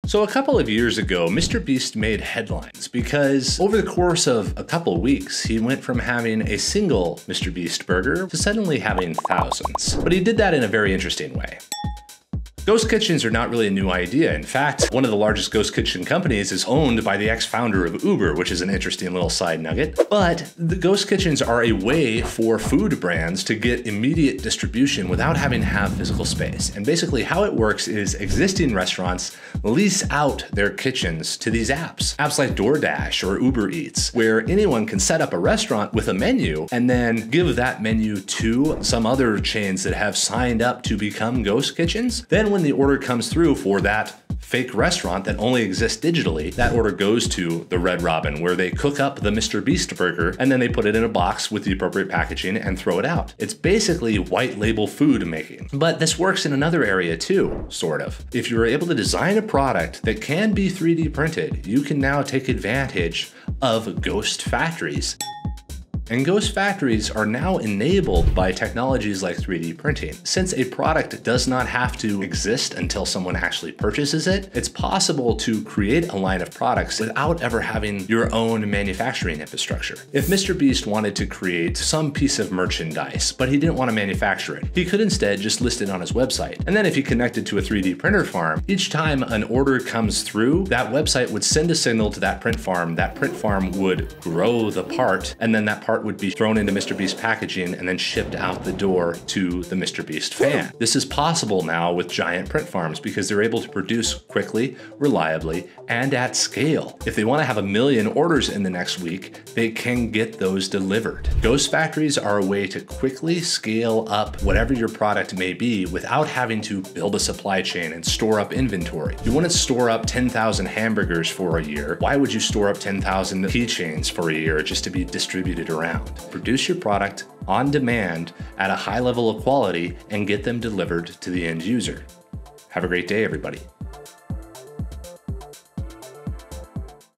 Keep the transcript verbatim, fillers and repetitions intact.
So a couple of years ago, Mister Beast made headlines because over the course of a couple of weeks, he went from having a single Mister Beast burger to suddenly having thousands. But he did that in a very interesting way. Ghost kitchens are not really a new idea. In fact, one of the largest ghost kitchen companies is owned by the ex-founder of Uber, which is an interesting little side nugget. But the ghost kitchens are a way for food brands to get immediate distribution without having to have physical space. And basically how it works is existing restaurants lease out their kitchens to these apps. Apps like DoorDash or Uber Eats, where anyone can set up a restaurant with a menu and then give that menu to some other chains that have signed up to become ghost kitchens. Then when the order comes through for that fake restaurant that only exists digitally, that order goes to the Red Robin, where they cook up the Mister Beast burger and then they put it in a box with the appropriate packaging and throw it out. It's basically white label food making. But this works in another area too, sort of. If you're able to design a product that can be three D printed, you can now take advantage of ghost factories. And ghost factories are now enabled by technologies like three D printing. Since a product does not have to exist until someone actually purchases it, it's possible to create a line of products without ever having your own manufacturing infrastructure. If Mister Beast wanted to create some piece of merchandise, but he didn't want to manufacture it, he could instead just list it on his website. And then if he connected to a three D printer farm, each time an order comes through, that website would send a signal to that print farm, that print farm would grow the part, and then that part would be thrown into Mister Beast packaging and then shipped out the door to the Mister Beast fan. This is possible now with giant print farms because they're able to produce quickly, reliably, and at scale. If they want to have a million orders in the next week, they can get those delivered. Ghost factories are a way to quickly scale up whatever your product may be without having to build a supply chain and store up inventory. You wouldn't store up ten thousand hamburgers for a year. Why would you store up ten thousand keychains for a year just to be distributed around? Produce your product on demand at a high level of quality and get them delivered to the end user. Have a great day, everybody.